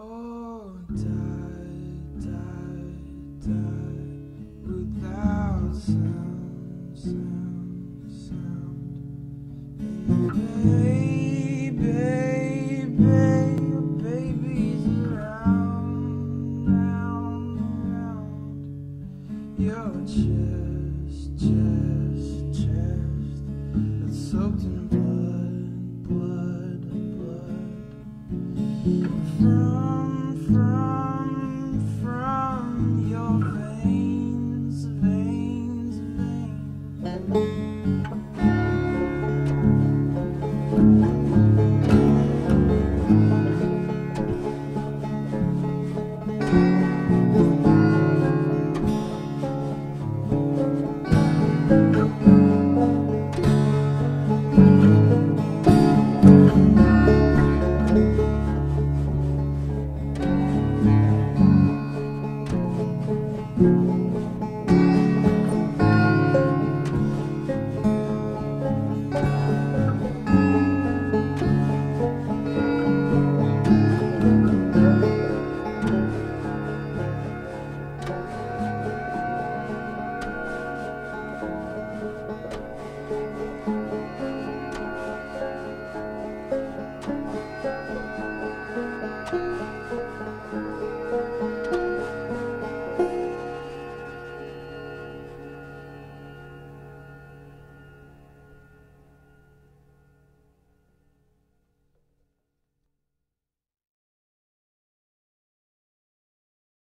Oh, die, die, die, without sound, sound, sound. Hey, baby, baby's around, round, round. Your chest, chest, chest, it's soaked in blood, blood, blood.